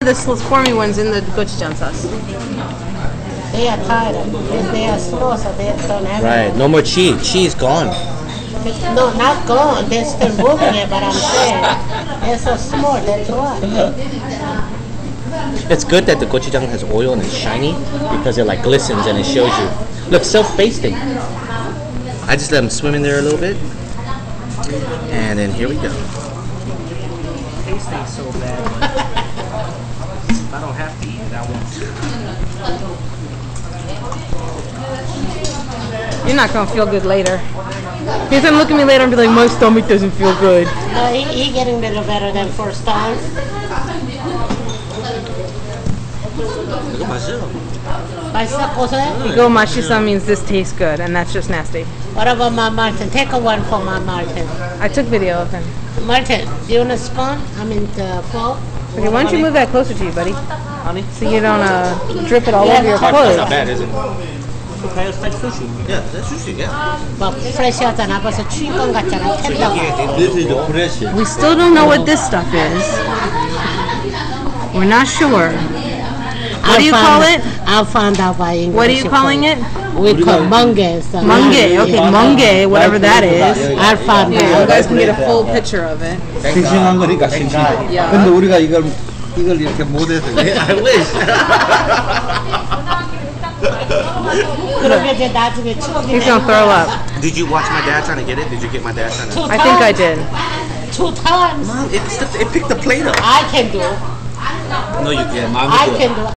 The squirmy ones in the gochujang sauce. They are tired. They are slow, so they don't have Right. No more cheese. Cheese gone. No, not gone. They're still moving it, but I'm saying they're so small. That's why. It's good that the gochujang has oil and it's shiny because it like glistens and it shows you. Look, self-basting. I just let them swim in there a little bit. And then here we go. Taste ain't so bad. If I don't have to eat it, I won't. You're not gonna feel good later. He's gonna look at me later and be like, my stomach doesn't feel good. No, he getting a little better than first time. Look at myself. Igo mashisa means this tastes good, and that's just nasty. What about my Martin? Take a one for my Martin. I took video of him. Martin, do you want a spoon? I mean, the fork? Okay, why don't you move that closer to you, buddy? Honey? So you don't drip it all over your That's clothes. not bad, is it? Okay, it's like sushi. Yeah, that's sushi, yeah. But fresh하잖아. 벌써 취건 같잖아. 캔다고. This is the fresh. We still don't know what this stuff is. We're not sure. What do you call it? I'll find out by English. What are you calling it? We call munge. So Munge. Okay, munge, whatever that is. I'll find Yeah, you out. guys can get a full picture of it. 싱싱한 거니까 싱싱해. Yeah. 근데 우리가 이걸 이렇게 못해서. I wish. 그러면 이제 나중에 추억이 He's gonna throw up. Did you watch my dad trying to get it? Did you get my dad trying to? I think I did. 2 times. It picked the plate up. I can do. No, you can't. I can do.